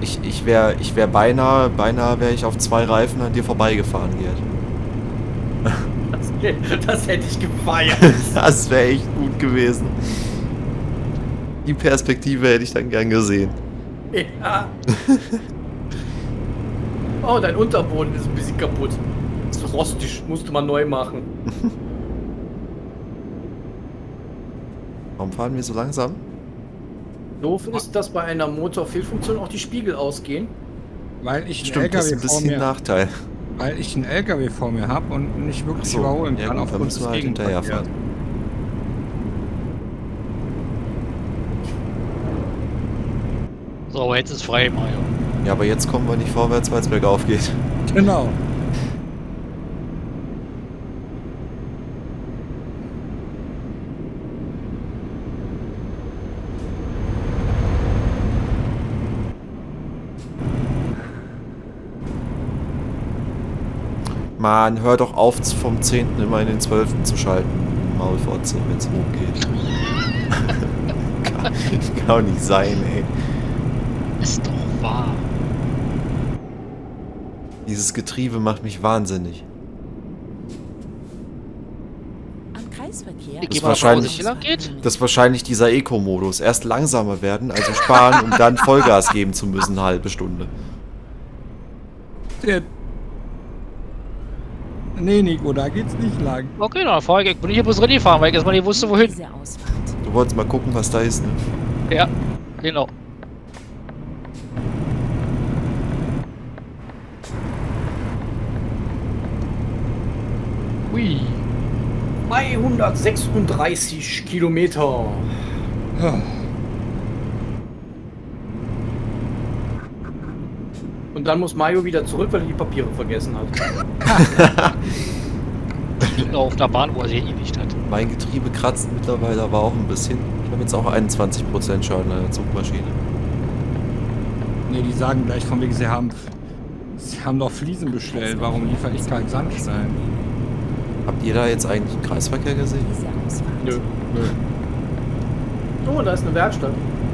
Ich wär beinahe wäre ich auf 2 Reifen an dir vorbeigefahren, Gerd. Das hätte ich gefeiert. Das wäre echt gut gewesen. Die Perspektive hätte ich dann gern gesehen. Ja. Oh, dein Unterboden ist ein bisschen kaputt. Ist rostig, musste man neu machen. Warum fahren wir so langsam? Doof ist, dass bei einer Motorfehlfunktion auch die Spiegel ausgehen. Weil ich Stimmt, das ist ein bisschen ein Nachteil. Weil ich einen LKW vor mir habe und nicht wirklich So, überholen ja kann gut, dann aufgrund müssen des wir halt Gegenverkehrs. hinterherfahren. So, aber jetzt ist frei, Mario. Ja, aber jetzt kommen wir nicht vorwärts, weil es bergauf geht. Genau. Mann, hör doch auf, vom 10. immer in den 12. zu schalten. Maulfotze, wenn es hochgeht. kann doch nicht sein, ey. Ist doch wahr. Dieses Getriebe macht mich wahnsinnig. Am Kreisverkehr. Ich Das geh mal davon aus, dass wahrscheinlich- es hier lang geht. Das ist wahrscheinlich dieser Eco-Modus. Erst langsamer werden, also sparen, um dann Vollgas geben zu müssen, eine halbe Stunde. Nee, Nico, da geht's nicht lang. Okay, dann fahr ich. Bin ich hier bloß Rennen fahren, weil ich erstmal nicht wusste, wohin. Diese Ausfahrt. Du wolltest mal gucken, was da ist, ne? Ja, genau. Hui. 236 Kilometer. Und dann muss Mario wieder zurück, weil er die Papiere vergessen hat. Die liegen auf der Bahn, wo er sie hingelegt hat. Mein Getriebe kratzt mittlerweile aber auch ein bisschen. Ich habe jetzt auch 21% Schaden an der Zugmaschine. Nee, die sagen gleich von wegen, sie haben doch Fliesen bestellt. Warum liefere ich keinen Sandstein? Habt ihr da jetzt eigentlich einen Kreisverkehr gesehen? Diese Ausfahrt. Nö. Nö. Oh, da ist eine Werkstatt.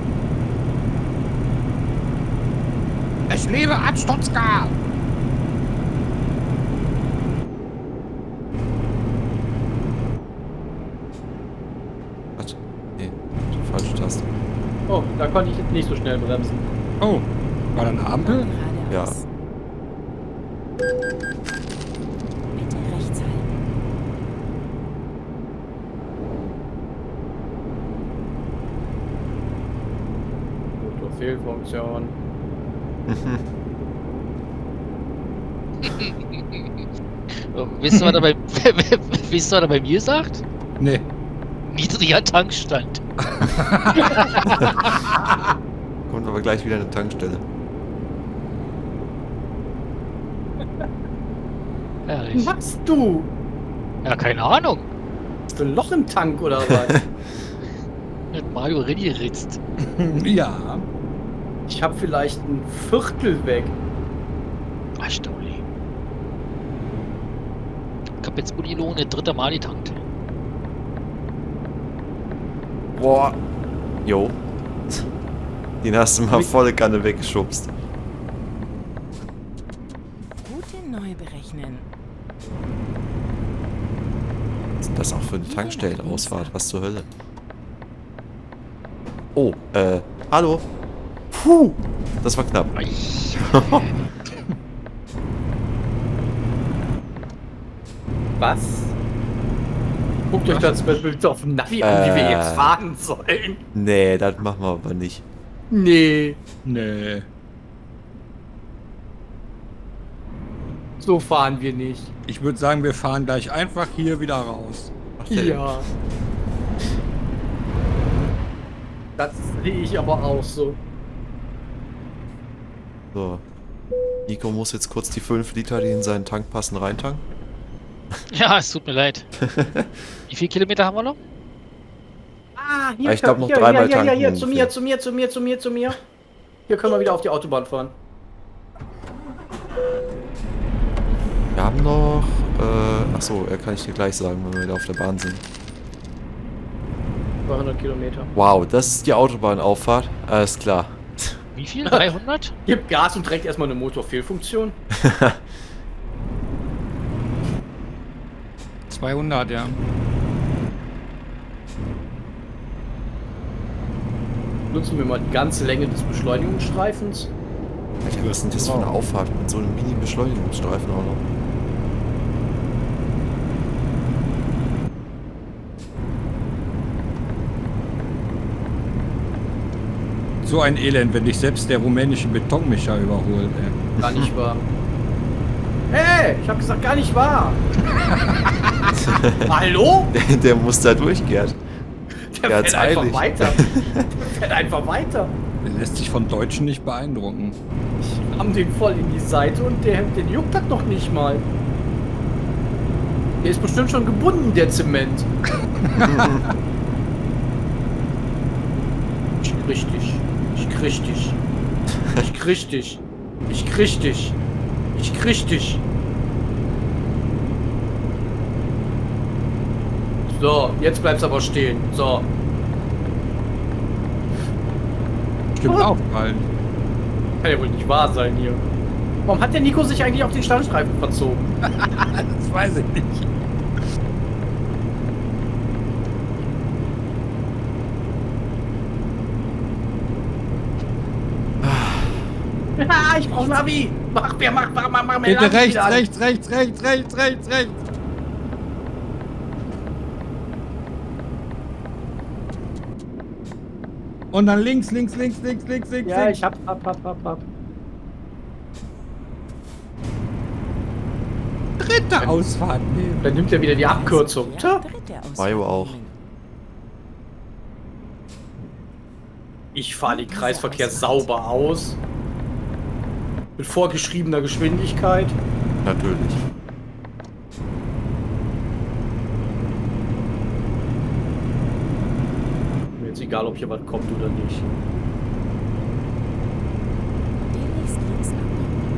Ich lebe Absturzgar! Warte. Nee, falsche Taste. Oh, da konnte ich jetzt nicht so schnell bremsen. Oh, war da eine Ampel? Ja. Geradeaus. Bitte rechts halten. Motorfehlfunktion. Wisst ihr, was er bei, wisst ihr, was er bei mir sagt? Nee. Niedriger Tankstand. Kommt aber gleich wieder eine Tankstelle. Herrlich. Was machst du? Ja, keine Ahnung. Hast du ein Loch im Tank oder was? Mit Mario Renny ritzt. Ja. Ich hab vielleicht ein Viertel weg. Erstaunlich. Ich hab jetzt Unilo eine dritte Mal getankt. Boah. Jo. Den hast du mal volle Kanne weggeschubst. Route neu berechnen. Was ist das auch für eine Tankstellenausfahrt? Was zur Hölle? Oh, hallo? Puh, das war knapp. Was? Guckt euch das Bild auf dem Navi an, wie wir jetzt fahren sollen. Nee, das machen wir aber nicht. Nee, Nee. so fahren wir nicht. Ich würde sagen, wir fahren gleich einfach hier wieder raus. Ja. Das sehe ich aber auch so. So. Nico muss jetzt kurz die 5 Liter, die in seinen Tank passen, reintanken. Ja, es tut mir leid. Wie viele Kilometer haben wir noch? Ah, hier, Ich glaub, noch hier, dreimal hier, hier, tanken hier, zu ungefähr. mir, zu mir, zu mir, zu mir, zu mir. Hier können wir wieder auf die Autobahn fahren. Wir haben noch, achso, kann ich dir gleich sagen, wenn wir wieder auf der Bahn sind. 200 Kilometer. Wow, das ist die Autobahnauffahrt. Alles klar. Wie viel? 300? Gib Gas und direkt erstmal eine Motorfehlfunktion. 200, ja. Nutzen wir mal die ganze Länge des Beschleunigungsstreifens. Alter, was ist denn das für eine Auffahrt mit so einem Mini-Beschleunigungsstreifen auch noch? So ein Elend, wenn dich selbst der rumänische Betonmischer überholt, ey. Gar nicht wahr. Hey, ich hab gesagt, gar nicht wahr. Hallo? Der muss da durch, Gerd. Der hat's fährt einfach eilig. weiter. Der fährt einfach weiter. Der lässt sich von Deutschen nicht beeindrucken. Ich ramm den voll in die Seite und den juckt das noch nicht mal. Der ist bestimmt schon gebunden, der Zement. Ich krieg dich. Ich krieg dich. Ich krieg dich. Ich krieg dich. Ich krieg dich. So, jetzt bleibst du aber stehen. So. Stimmt Oh. aufgefallen. Kann ja wohl nicht wahr sein hier. Warum hat der Nico sich eigentlich auf den Standstreifen verzogen? Das weiß ich nicht. Ah, ich brauch Navi. Mach mir Bitte Navi rechts, wieder an. rechts, rechts, rechts, rechts, rechts, rechts. Und dann links, links, links, links, links, links. Ja, links. ich hab. Dritte Ausfahrt nehmen. Dann nimmt er wieder die Abkürzung. Tja. Dritte Ausfahrt Mayo auch. nehmen. Ich fahre den Kreisverkehr sauber aus. Mit vorgeschriebener Geschwindigkeit. Natürlich. Mir jetzt egal, ob hier was kommt oder nicht. Demnächst links abbiegen.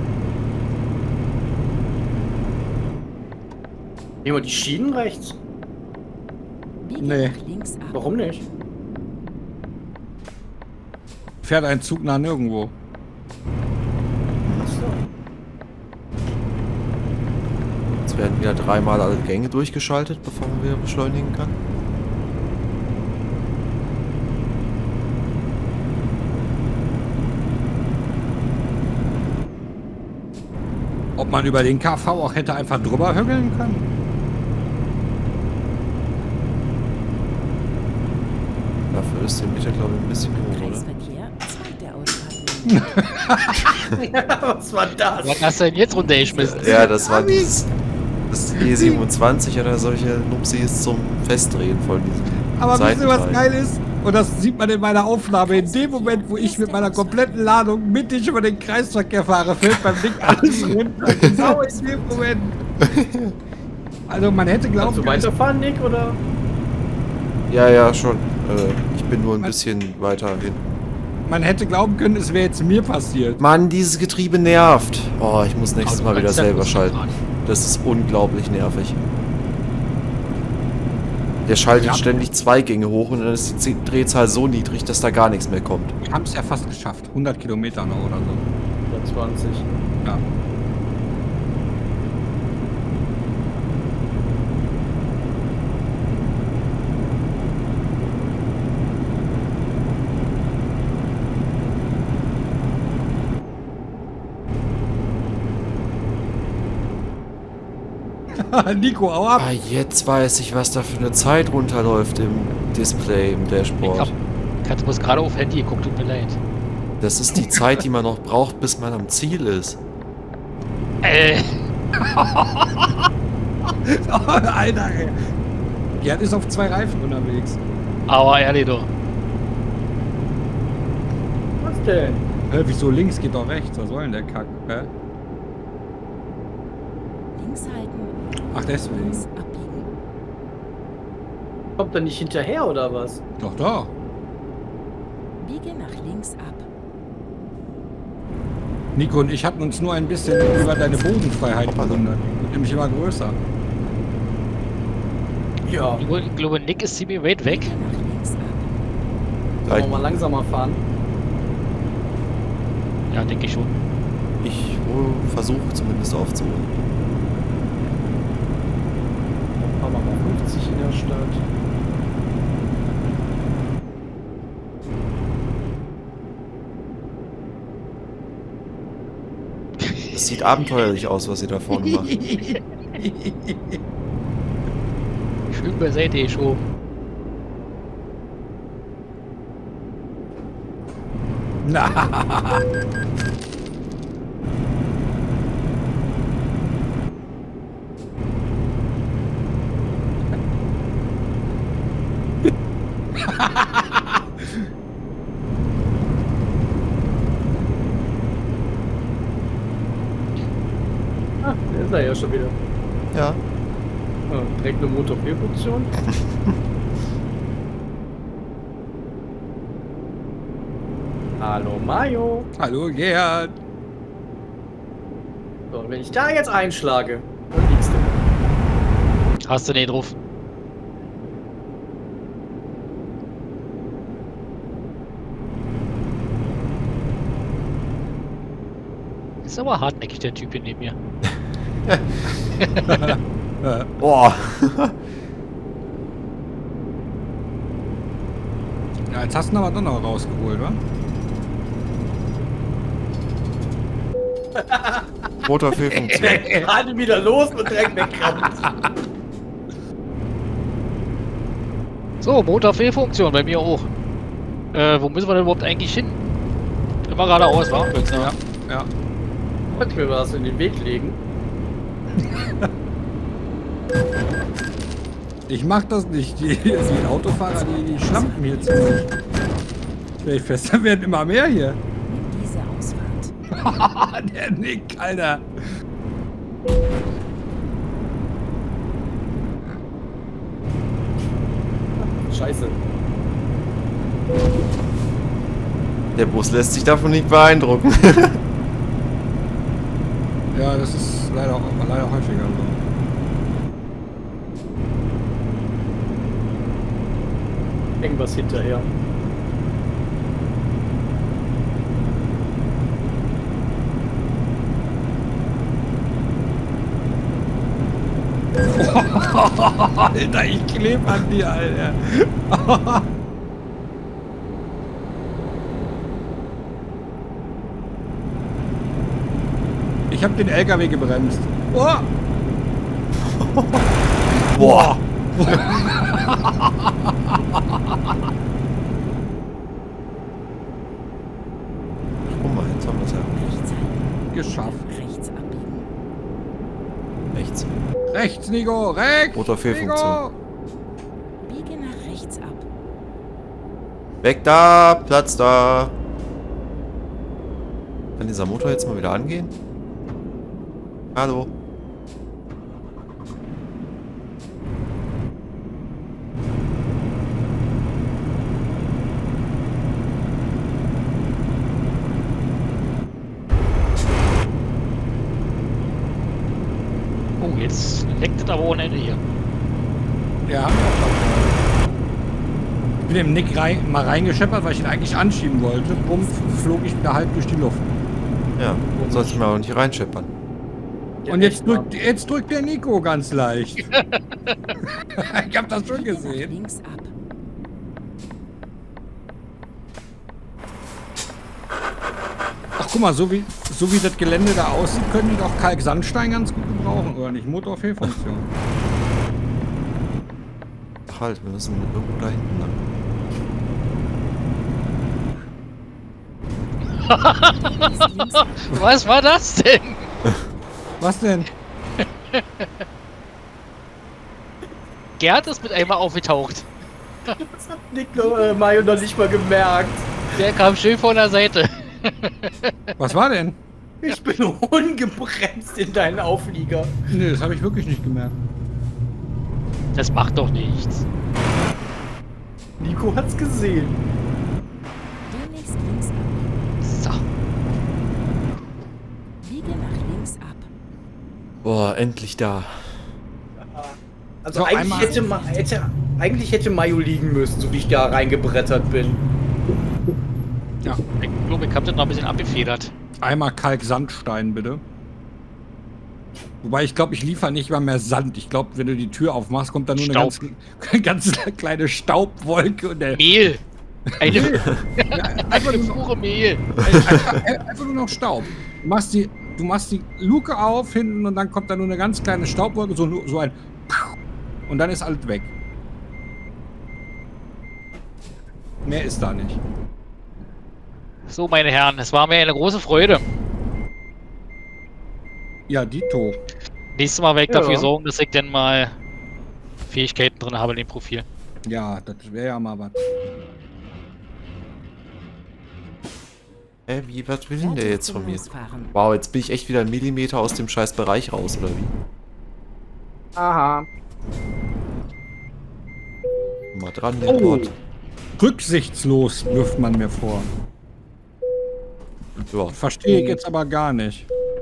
Nehmen wir die Schienen rechts? Biegen Nee. nach links ab. Warum nicht? Fährt ein Zug nach nirgendwo. Achso. Jetzt werden wieder dreimal alle Gänge durchgeschaltet, bevor man wieder beschleunigen kann. Ob man über den KV auch hätte einfach drüber hügeln können? Dafür ist der Meter, glaube ich, ein bisschen hoch, oder? Kreisverkehr, zweite Ausfahrt nehmen. Was war das? Was hast du denn jetzt runtergeschmissen? Ja, das war dieses, das E27 oder solche Nupsis zum Festdrehen von diesem Aber wisst ihr, was Seitenteil. geil ist? Und das sieht man in meiner Aufnahme. In dem Moment, wo ich mit meiner kompletten Ladung mittig über den Kreisverkehr fahre, fällt beim Ding alles runter. Genau in dem Moment. Also man hätte glauben Kannst du können, weiterfahren, Nick, oder? Ja, ja, schon. Ich bin nur ein bisschen weiter hin. man hätte glauben können, es wäre jetzt mir passiert. Mann, dieses Getriebe nervt. Oh, ich muss nächstes Mal wieder selber schalten. fahren. Das ist unglaublich nervig. Der schaltet Ja. ständig zwei Gänge hoch und dann ist die Drehzahl so niedrig, dass da gar nichts mehr kommt. Wir haben es ja fast geschafft. 100 Kilometer noch oder so. 120. Ja. Nico, hau ab! Ah, jetzt weiß ich, was da für eine Zeit runterläuft im Display, im Dashboard. Ich hatte bloß gerade auf Handy geguckt, tut mir leid. Das ist die Zeit, die man noch braucht, bis man am Ziel ist. Alter, ey. Gerd ist auf 2 Reifen unterwegs. Aber ehrlich doch. Was denn? Hä, wieso links geht doch rechts? Was soll denn der Kack? Hä? Links halten, Ach, deswegen. links abbiegen. Kommt er nicht hinterher oder was? Doch, doch. Biege nach links ab. Nico und ich hatten uns nur ein bisschen über deine Bodenfreiheit gewundert. Wird nämlich immer größer. Ja. Ich glaube, Nick ist ziemlich weit weg. Biege nach links ab. Sollen wir mal langsamer fahren? Ja, denke ich schon. Ich versuche zumindest aufzuholen. Haben wir mal 50 in der Stadt. Es sieht abenteuerlich aus, was ihr da vorne macht. Schön beiseite geschoben. Na. Ah, der ist er ja schon wieder. Ja. Ah, direkt eine Motor-P-Funktion. Hallo Mayo. Hallo Gerhard. So, wenn ich da jetzt einschlage, dann liegst du. Hast du den drauf? Ist aber hartnäckig, der Typ hier neben mir. Boah. Ja, jetzt hast du ihn aber doch noch rausgeholt, wa? Motorfehlfunktion. Gerade wieder los und direkt wegrammt. So, Motorfehlfunktion bei mir auch. Wo müssen wir denn überhaupt eigentlich hin? Immer geradeaus, wa? Ja. Ja. Wollte mir was in den Weg legen. Ich mach das nicht. Die Autofahrer, die schlampen hier ziemlich. Stell ich fest, da werden immer mehr hier. Nimm diese Ausfahrt. Der Nick, Alter. Scheiße. Der Bus lässt sich davon nicht beeindrucken. Ja, das ist leider häufiger so. Irgendwas hinterher. Alter, ich klebe an dir, Alter. Ich hab den LKW gebremst. Boah! Boah. Guck mal, jetzt haben wir es ja. Rechts halten. Geschafft. Rechts abbiegen. Rechts. Rechts, Nico! Rechts! Motorfehlfunktion. Nico! Biege nach rechts ab. Weg da, Platz da. Kann dieser Motor jetzt mal wieder angehen? Hallo. Oh, jetzt leckt es aber ohne Ende hier. Ja. Ich bin dem Nick mal reingescheppert, weil ich ihn eigentlich anschieben wollte. Bumm, flog ich wieder halb durch die Luft. Ja, sollst du mir auch nicht reinscheppern. Ja, Und echt jetzt drückt der Nico ganz leicht. Ich hab das schon Biege nach gesehen. links ab. Ach guck mal, so wie das Gelände da aussieht, können die doch Kalksandstein ganz gut gebrauchen, oder nicht? Motorfehlfunktion. Ach halt, wir müssen irgendwo da hinten lang. Links, links ab. Was war das denn? Was denn? Gerd ist mit einmal aufgetaucht. Das hat Nick Mayo noch nicht mal gemerkt. Der kam schön von der Seite. Was war denn? Ich bin ungebremst in deinen Auflieger. Nee, das habe ich wirklich nicht gemerkt. Das macht doch nichts. Nico hat's gesehen. Demnächst links abbiegen. So. Biege nach links ab. Boah, endlich da. Also So, eigentlich einmal- hätte Mayo liegen müssen, so wie ich da reingebrettert bin. Ja. Ich glaube, ich hab das noch ein bisschen abgefedert. Einmal Kalksandstein, bitte. Wobei, ich glaube, ich liefere nicht mal mehr Sand. Ich glaube, wenn du die Tür aufmachst, kommt da nur eine ganz kleine Staubwolke. Und Mehl. Eine einfach pure Mehl. Einfach nur noch Staub. Du machst die Luke auf hinten und dann kommt da nur eine ganz kleine Staubwolke, so ein und dann ist alles weg. Mehr ist da nicht. So, meine Herren, es war mir eine große Freude. Ja, Dito. Nächstes Mal werde ich dafür sorgen, dass ich dann mal Fähigkeiten drin habe in dem Profil. Ja, das wäre ja mal was. Was will denn der jetzt von mir? Losfahren. Wow, jetzt bin ich echt wieder einen Millimeter aus dem scheiß Bereich raus, oder wie? Aha. Mal dran, den Bord. Rücksichtslos wirft man mir vor. Ja, Verstehe ich jetzt aber gar nicht.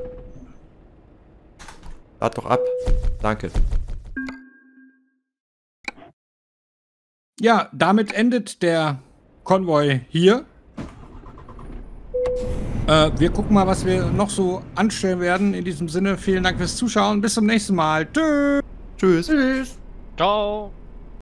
lad doch ab. Danke. Ja, damit endet der Konvoi hier. Wir gucken mal, was wir noch so anstellen werden. In diesem Sinne, vielen Dank fürs Zuschauen. Bis zum nächsten Mal. Tschüss. Tschüss. Tschüss. Ciao.